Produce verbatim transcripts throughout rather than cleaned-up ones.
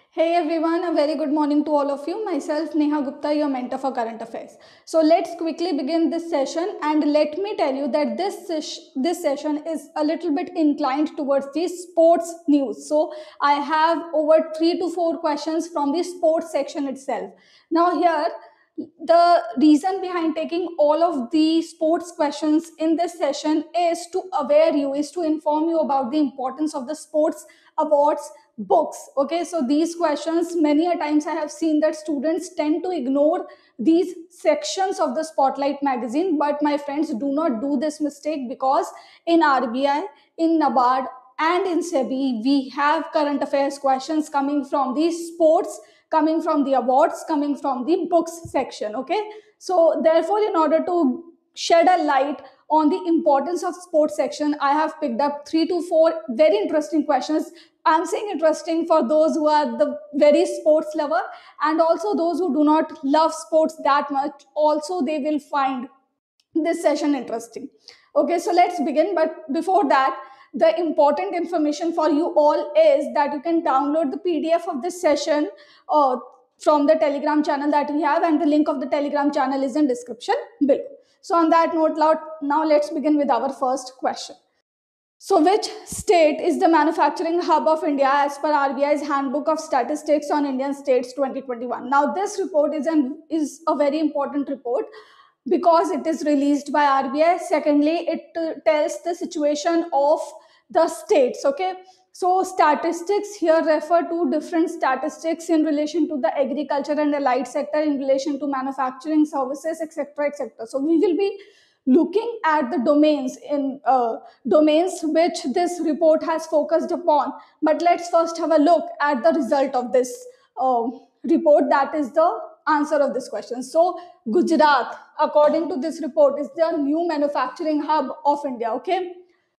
Hey everyone, a very good morning to all of you. Myself Neha Gupta, your mentor for current affairs. So let's quickly begin this session, and let me tell you that this ses- this session is a little bit inclined towards the sports news. So I have over three to four questions from the sports section itself. Now here, the reason behind taking all of the sports questions in this session is to aware you, is to inform you about the importance of the sports awards books. Okay, so these questions, many a times I have seen that students tend to ignore these sections of the Spotlight magazine, but my friends, do not do this mistake, because in R B I, in NABARD, and in SEBI, we have current affairs questions coming from the sports, coming from the awards, coming from the books section. Okay, so therefore, in order to shed a light on the importance of sports section, I have picked up three to four very interesting questions. I'm saying interesting for those who are the very sports lover, and also those who do not love sports that much, also they will find this session interesting. Okay, so let's begin. But before that, the important information for you all is that you can download the P D F of this session uh, from the Telegram channel that we have, and the link of the Telegram channel is in description below. So on that note, now let's begin with our first question. So, which state is the manufacturing hub of India as per R B I's Handbook of Statistics on Indian States twenty twenty-one? Now, this report is an is a very important report because it is released by R B I. Secondly, it uh, tells the situation of the states. Okay, so statistics here refer to different statistics in relation to the agriculture and allied sector, in relation to manufacturing, services, et cetera, et cetera. So we will be looking at the domains in uh, domains which this report has focused upon. But let's first have a look at the result of this uh, report, that is the answer of this question. So Gujarat, according to this report, is the new manufacturing hub of India. Okay,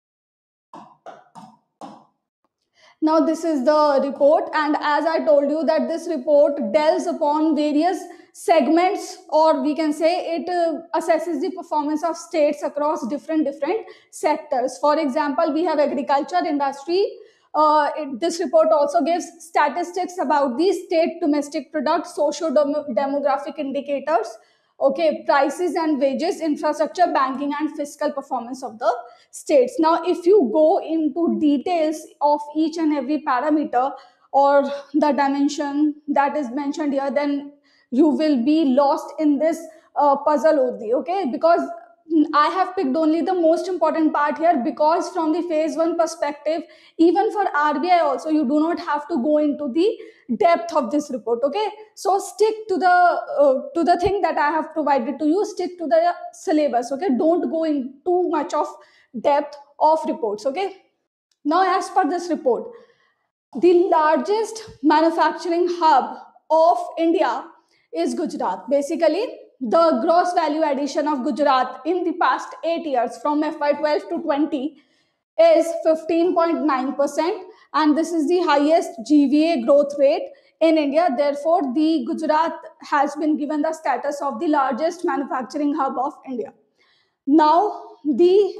now this is the report, and as I told you that this report delves upon various segments, or we can say it uh, assesses the performance of states across different different sectors. For example, we have agriculture, industry. Uh, it, this report also gives statistics about the state domestic product, socio demographic indicators, okay, prices and wages, infrastructure, banking, and fiscal performance of the states. Now if you go into details of each and every parameter or the dimension that is mentioned here, then you will be lost in this uh, puzzle only. Okay, because I have picked only the most important part here, because from the phase one perspective, even for R B I also, you do not have to go into the depth of this report. Okay, so stick to the uh, to the thing that I have provided to you. Stick to the syllabus. Okay, don't go in too much of depth of reports. Okay, now as per this report, the largest manufacturing hub of India is Gujarat. Basically, the gross value addition of Gujarat in the past eight years from F Y twelve to twenty is fifteen point nine percent, and this is the highest G V A growth rate in India. Therefore, the Gujarat has been given the status of the largest manufacturing hub of India. Now, the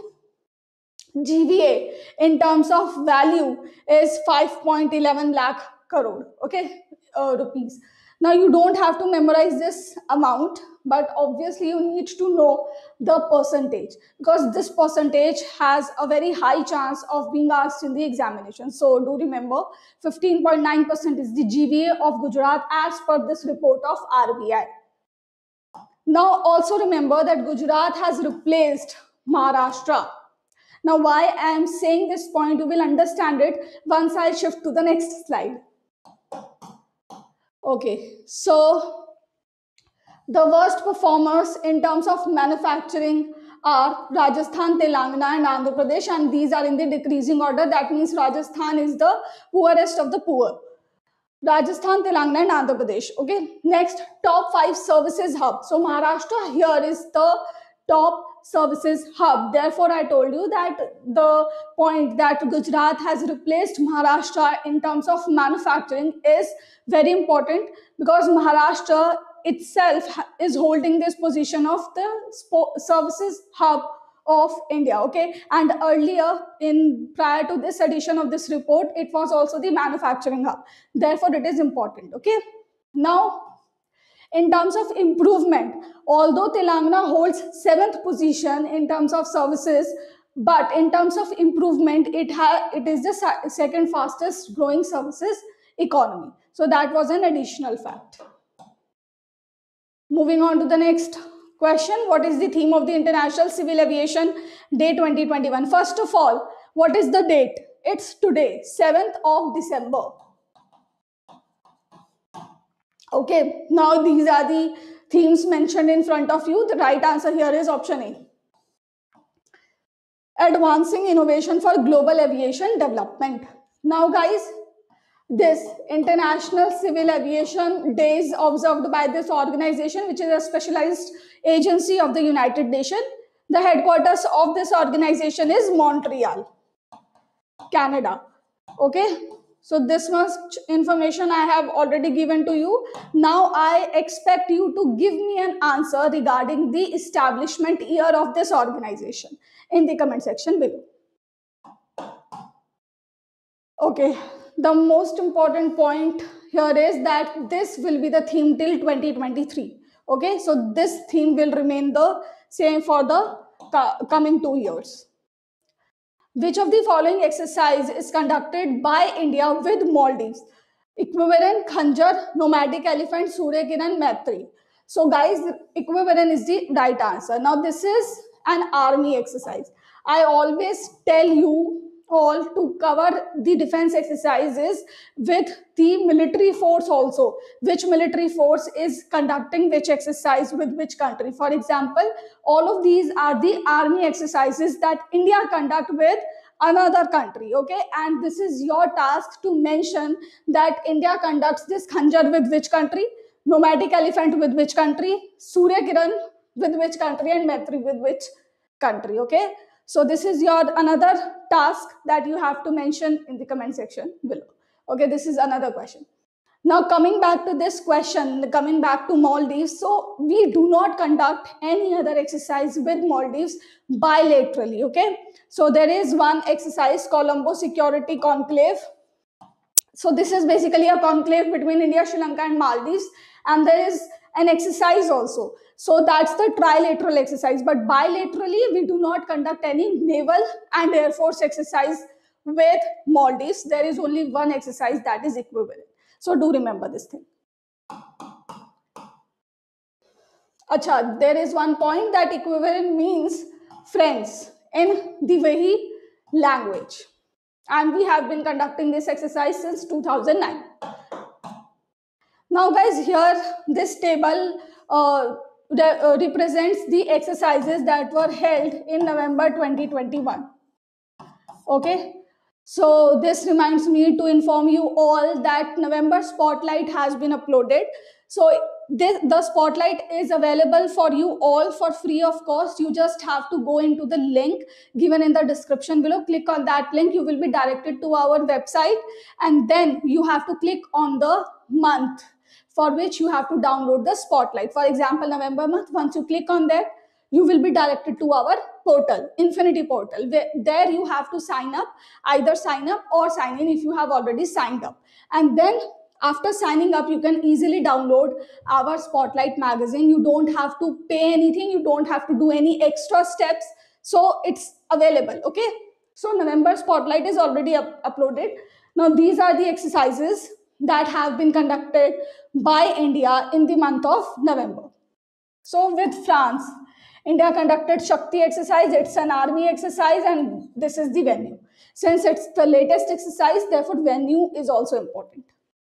G V A in terms of value is five point one one lakh crore, okay, uh, rupees. Now you don't have to memorize this amount, but obviously you need to know the percentage, because this percentage has a very high chance of being asked in the examination. So do remember, fifteen point nine percent is the G V A of Gujarat as per this report of R B I. Now also remember that Gujarat has replaced Maharashtra. Now, why I am saying this point, you will understand it once I shift to the next slide. Okay, so the worst performers in terms of manufacturing are Rajasthan, Telangana, and Andhra Pradesh, and these are in the decreasing order. That means Rajasthan is the poorest of the poor. Rajasthan, Telangana, and Andhra Pradesh. Okay, next, top five services hub. So Maharashtra here is the top services hub. Therefore, I told you that the point that Gujarat has replaced Maharashtra in terms of manufacturing is very important, because Maharashtra itself is holding this position of the services hub of India, okay? And earlier, in prior to this edition of this report, it was also the manufacturing hub. Therefore, it is important, okay? Now, in terms of improvement, although Telangana holds seventh position in terms of services, but in terms of improvement, it ha- it is the second fastest growing services economy. So that was an additional fact. Moving on to the next question. What is the theme of the International Civil Aviation Day twenty twenty-one? First of all, what is the date? It's today, seventh of December. Okay, now these are the themes mentioned in front of you. The right answer here is option A. Advancing innovation for global aviation development. Now guys, this International Civil Aviation Day is observed by this organization, which is a specialized agency of the United Nations. The headquarters of this organization is Montreal, Canada. Okay, so this much information I have already given to you. Now I expect you to give me an answer regarding the establishment year of this organization in the comment section below. Okay, the most important point here is that this will be the theme till twenty twenty-three. Okay, so this theme will remain the same for the coming two years. Which of the following exercise is conducted by India with Maldives? Equivalent, Khanjar, Nomadic Elephant, Surya Kiran, Maitri. So guys, equivalent is the right answer. Now this is an army exercise. I always tell you all to cover the defense exercises with the military force also. Which military force is conducting which exercise with which country? For example, all of these are the army exercises that India conduct with another country, okay? And this is your task to mention that India conducts this Khanjar with which country, Nomadic Elephant with which country, Surya Kiran with which country, and Maitri with which country, okay? So this is your another task that you have to mention in the comment section below. Okay, this is another question. Now coming back to this question, coming back to Maldives, so we do not conduct any other exercise with Maldives bilaterally, okay? So there is one exercise, Colombo Security Conclave. So this is basically a conclave between India, Sri Lanka and Maldives, and there is an exercise also. So that's the trilateral exercise, but bilaterally we do not conduct any naval and air force exercise with Maldives. There is only one exercise that is equivalent. So do remember this thing. Acha, there is one point that equivalent means friends in the Wahi language. And we have been conducting this exercise since two thousand nine. Now guys, here this table uh, re uh, represents the exercises that were held in November twenty twenty-one. Okay. So this reminds me to inform you all that November Spotlight has been uploaded. So this, the Spotlight is available for you all for free of cost. You just have to go into the link given in the description below. Click on that link. You will be directed to our website, and then you have to click on the month for which you have to download the Spotlight. For example, November month, once you click on that, you will be directed to our portal, Infinity Portal. There you have to sign up, either sign up or sign in if you have already signed up. And then after signing up, you can easily download our Spotlight magazine. You don't have to pay anything. You don't have to do any extra steps. So it's available, okay? So November Spotlight is already up uploaded. Now these are the exercises that have been conducted by India in the month of November. So with France, India conducted Shakti exercise. It's an army exercise, and this is the venue. Since it's the latest exercise, therefore venue is also important.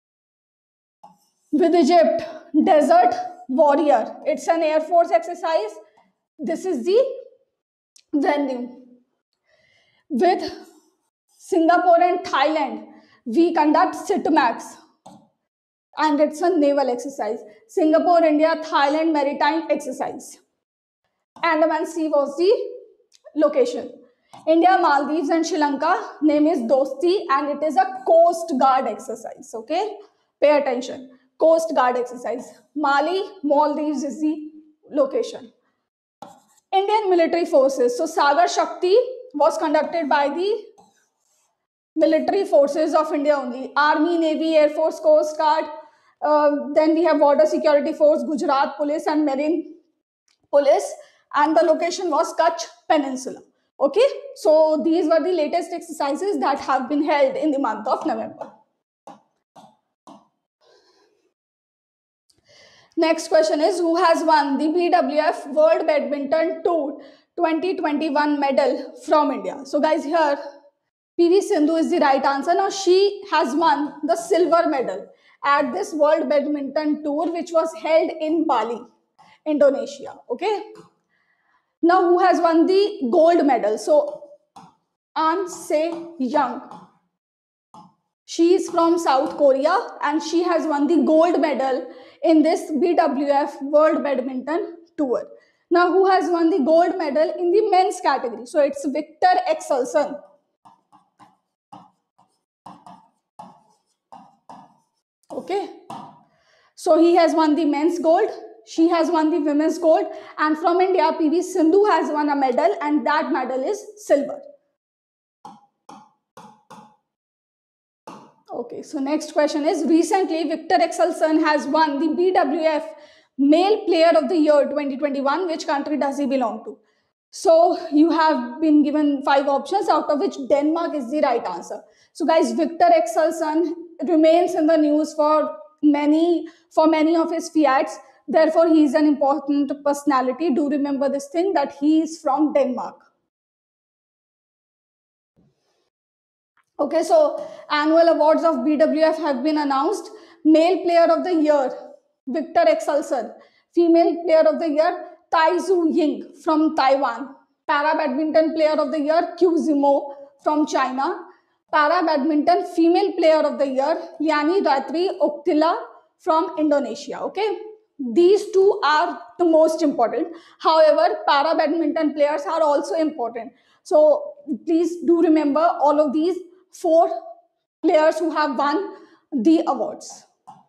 With Egypt, Desert Warrior. It's an Air Force exercise. This is the venue. With Singapore and Thailand, we conduct SITMAX, and it's a naval exercise. Singapore, India, Thailand maritime exercise. Andaman Sea was the location. India, Maldives and Sri Lanka, name is Dosti, and it is a Coast Guard exercise, okay? Pay attention. Coast Guard exercise. Mali, Maldives is the location. Indian military forces. So Sagar Shakti was conducted by the military forces of India only. Army, Navy, Air Force, Coast Guard. Uh, then we have Border Security Force, Gujarat Police and Marine Police. And the location was Kutch Peninsula. Okay, so these were the latest exercises that have been held in the month of November. Next question is, who has won the B W F World Badminton Tour twenty twenty-one medal from India? So guys, here P V Sindhu is the right answer. Now she has won the silver medal at this World Badminton Tour, which was held in Bali, Indonesia. Okay. Now who has won the gold medal? So An Se Young. She is from South Korea and she has won the gold medal in this B W F World Badminton Tour. Now who has won the gold medal in the men's category? So it's Victor Axelsen. Okay. So he has won the men's gold. She has won the women's gold. And from India, P V Sindhu has won a medal and that medal is silver. Okay, so next question is, recently Victor Axelsen has won the B W F Male Player of the Year twenty twenty-one. Which country does he belong to? So you have been given five options, out of which Denmark is the right answer. So guys, Victor Axelsen remains in the news for many for many of his fiats. Therefore, he is an important personality. Do remember this thing, that he is from Denmark. Okay, so annual awards of B W F have been announced. Male Player of the Year, Victor Axelsen. Female Player of the Year, Tai Tzu Ying from Taiwan. Para Badminton Player of the Year, Qiu Zimo from China. Para Badminton Female Player of the Year, Yani Ratri Oktila from Indonesia. Okay, these two are the most important. However, para badminton players are also important. So please do remember all of these four players who have won the awards.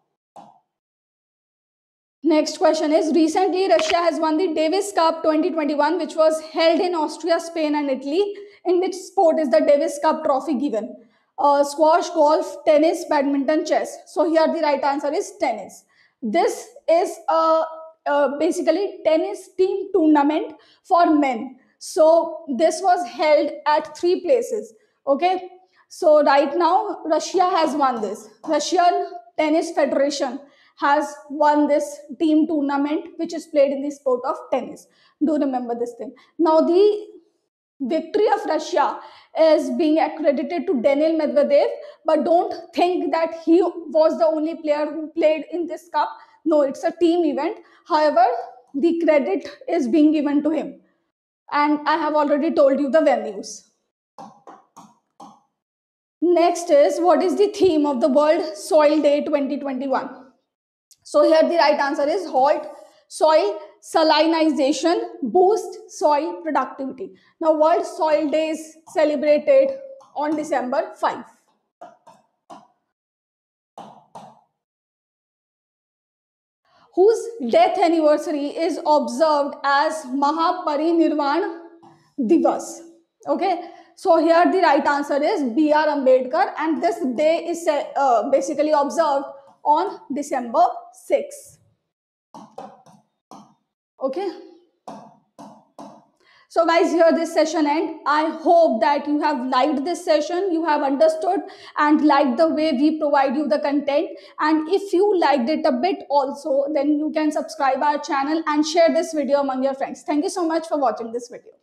Next question is, recently Russia has won the Davis Cup twenty twenty-one, which was held in Austria, Spain and Italy. In which sport is the Davis Cup trophy given? Uh, squash, golf, tennis, badminton, chess. So here the right answer is tennis. This is a, a basically tennis team tournament for men. So this was held at three places. Okay. So right now Russia has won this. Russian Tennis Federation has won this team tournament, which is played in the sport of tennis. Do remember this thing. Now the victory of Russia is being accredited to Daniil Medvedev, but don't think that he was the only player who played in this cup. No, it's a team event. However, the credit is being given to him. And I have already told you the venues. Next is, what is the theme of the World Soil Day twenty twenty-one? So here the right answer is halt soil salinization, boost soil productivity. Now World Soil Day is celebrated on December fifth. Whose death anniversary is observed as Mahaparinirvan Divas? Okay, so here the right answer is B R Ambedkar, and this day is uh, basically observed on December sixth. Okay. So guys, here this session ends. I hope that you have liked this session, you have understood and liked the way we provide you the content. And if you liked it a bit also, then you can subscribe our channel and share this video among your friends. Thank you so much for watching this video.